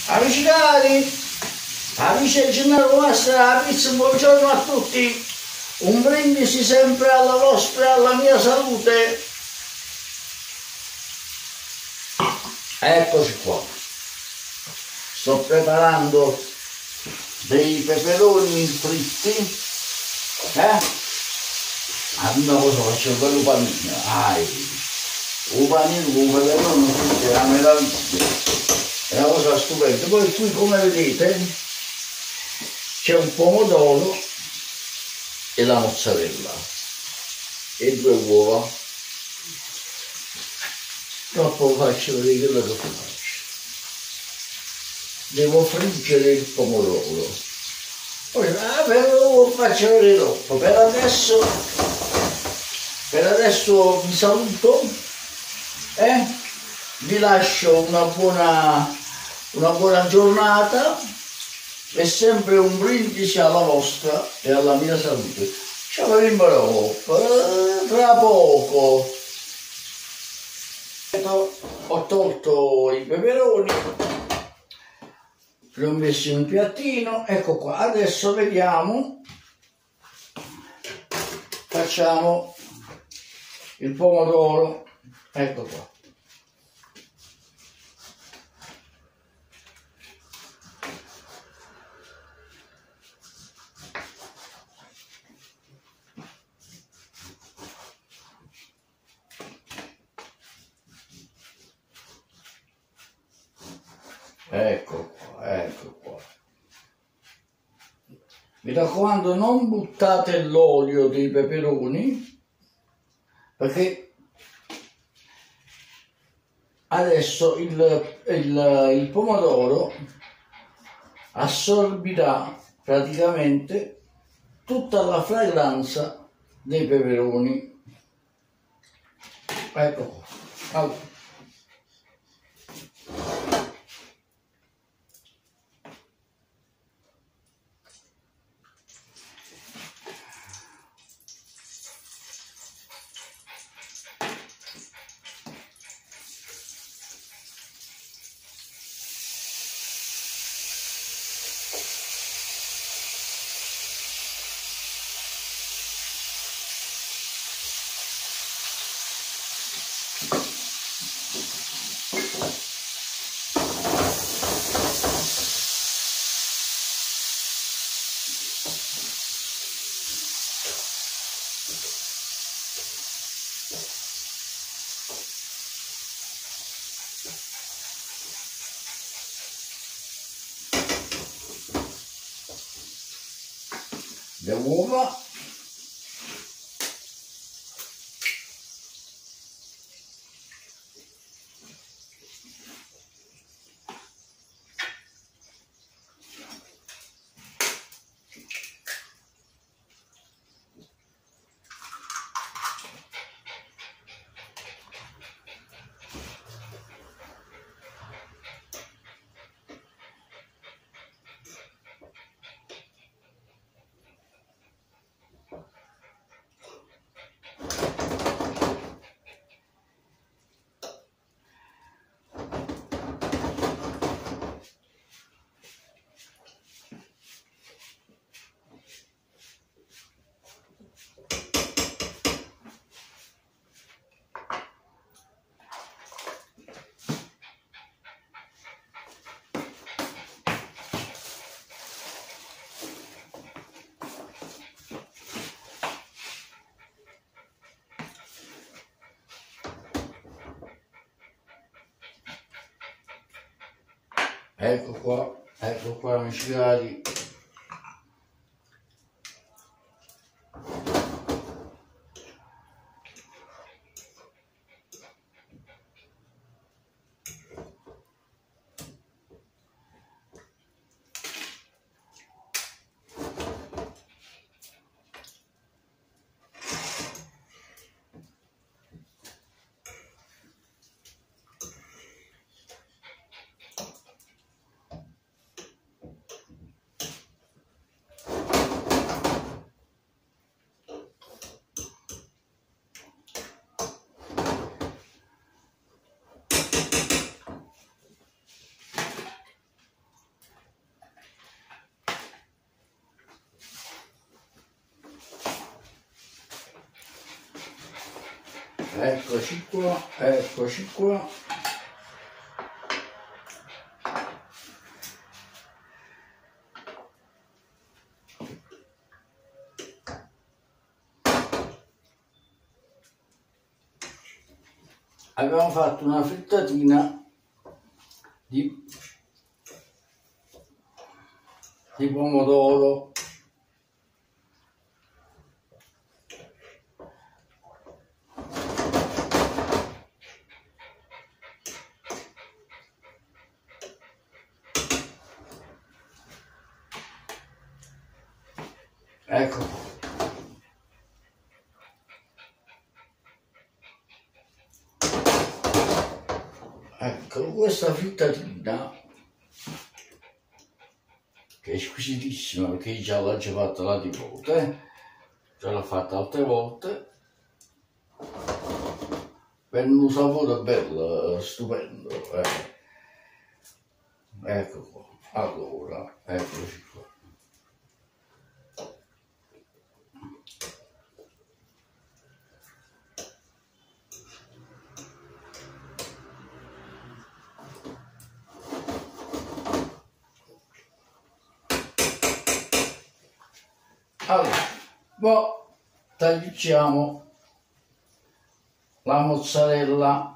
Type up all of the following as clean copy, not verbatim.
Amici cari, amici del Gennaro Master, buongiorno a tutti, un brindisi sempre alla vostra e alla mia salute. Eccoci qua, sto preparando dei peperoni fritti, la prima cosa faccio quello panino, un panino con un peperone fritto è una meraviglia. È una cosa stupenda. Poi qui, come vedete, c'è un pomodoro e la mozzarella e 2 uova. Dopo faccio vedere quello che faccio. Devo friggere il pomodoro. Poi lo faccio vedere dopo. Per adesso vi saluto e vi lascio una buona giornata e sempre un brindisi alla vostra e alla mia salute. Ciao tra poco. Ho tolto i peperoni, li ho messi in un piattino, ecco qua. Adesso vediamo, facciamo il pomodoro, ecco qua. Ecco qua, ecco qua. Mi raccomando, non buttate l'olio dei peperoni, perché adesso il pomodoro assorbirà praticamente tutta la fragranza dei peperoni. Ecco qua. Allora. Le uova, ecco qua amici cari. eccoci qua, eccoci qua. Abbiamo fatto una frittatina di pomodoro. Ecco, ecco questa frittatina che è squisitissima, perché già l'ho fatta la nipote, già l'ho fatta altre volte, per un sapore bello, stupendo. Ecco qua, allora, eccoci qua. Allora, poi tagliamo la mozzarella.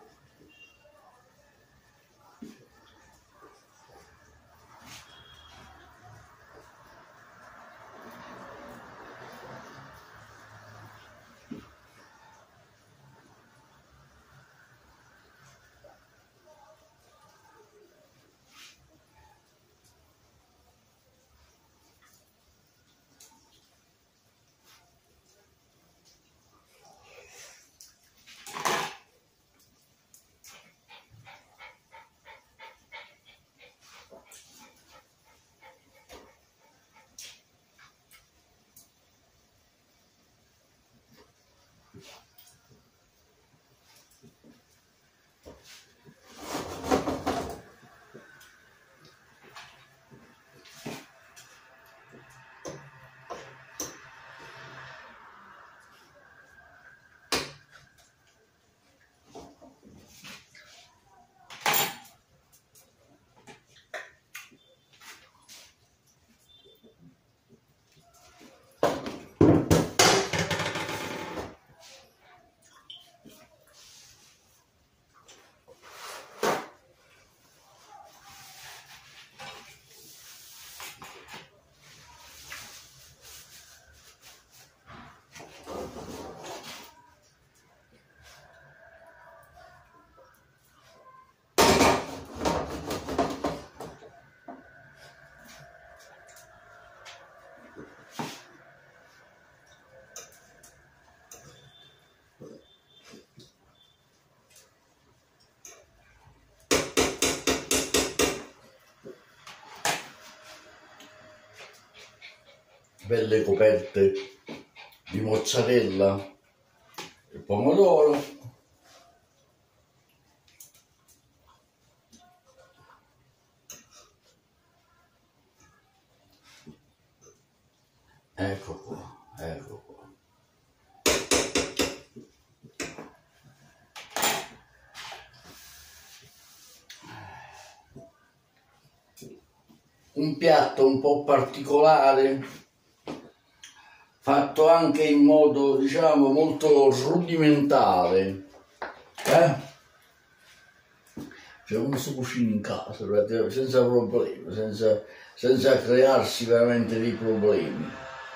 Belle coperte di mozzarella e pomodoro. Ecco qua, ecco qua. Un piatto un po' particolare, fatto anche in modo, diciamo, molto rudimentale, cioè uno si cucina in casa, senza problemi, senza crearsi veramente dei problemi.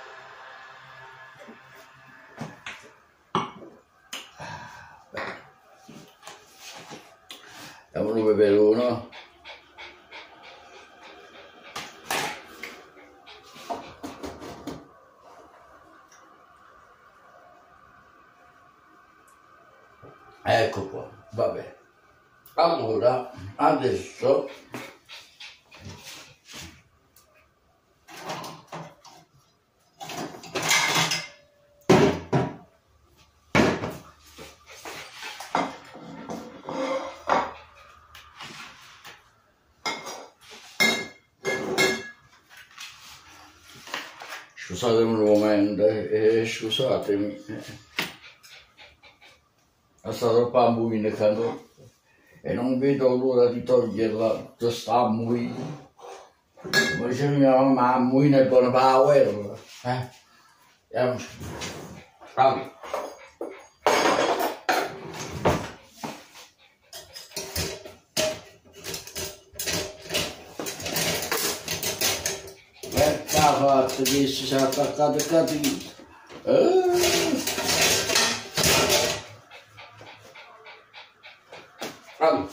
Diamo un peperone. Ecco qua, vabbè. Allora, adesso scusatemi un momento, scusatemi. sta troppo ammuina e non vedo l'ora di toglierla, già sta ammuina. Ma dice mia mamma, ammuina è buona per la guerra. Bravi. Fatto che si è attaccato il catino. Bravo.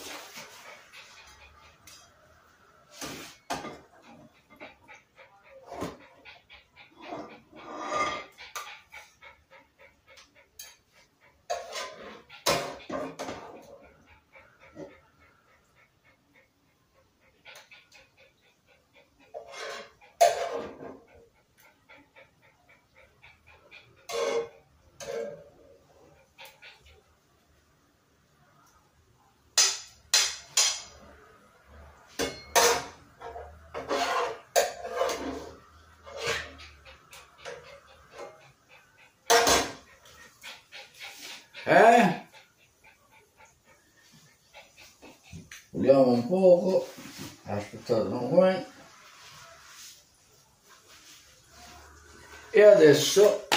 Vediamo un poco, aspettate un momento. E adesso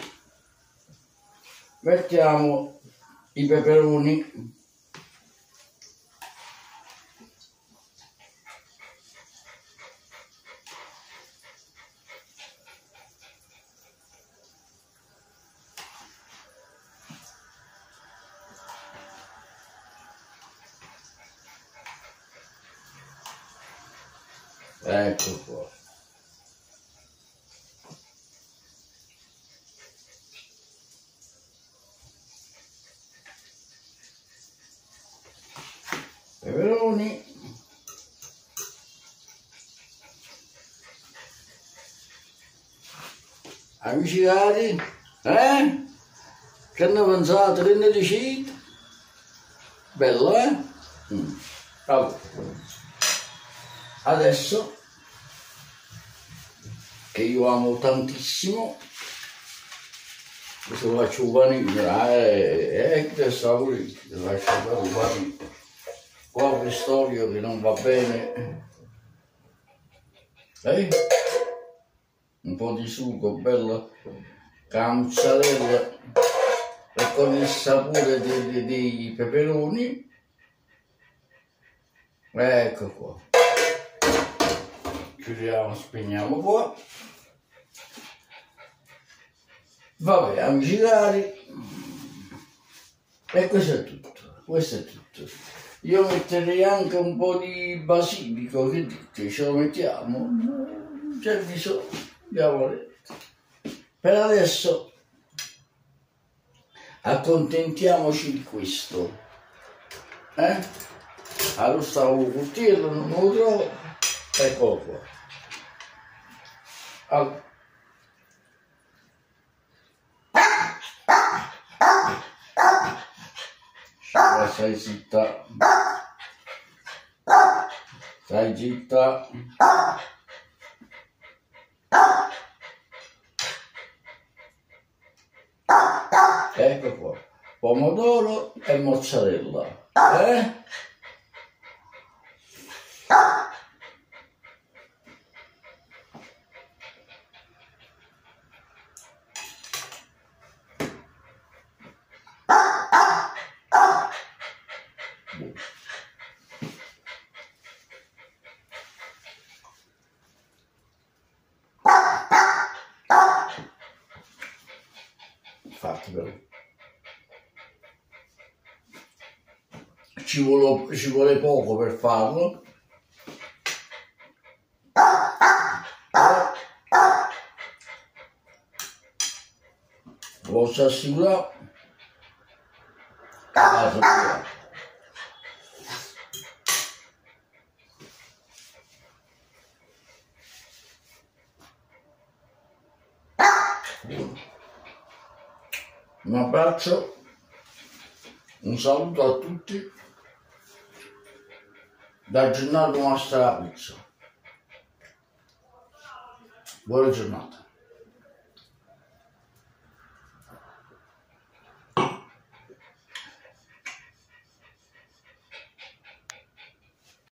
mettiamo i peperoni. Ecco qua. Peperoni. Amici cari, che ne pensate? Che ne dicete? Bello, Bravo. Adesso, che io amo tantissimo, questo lo faccio un panino, che sta pure, lo faccio fare un panino. Qua quest'olio che non va bene, un po' di sugo bello, mozzarella e con il sapore dei peperoni. Ecco qua. Chiudiamo, spegniamo qua. Vabbè, amici cari, e questo è tutto, questo è tutto. Io metterei anche un po' di basilico, che dite, ce lo mettiamo? C'è bisogno, abbiamo detto. Per adesso accontentiamoci di questo. Allora stavo col coltello, non lo trovo, eccolo qua. Allora. Stai zitta, stai zitta. Ecco qua, pomodoro e mozzarella, fatevelo. Ci vuole poco per farlo. Lo posso assicurare. Un abbraccio, un saluto a tutti da Gennaro Mastrapizza. Buona giornata.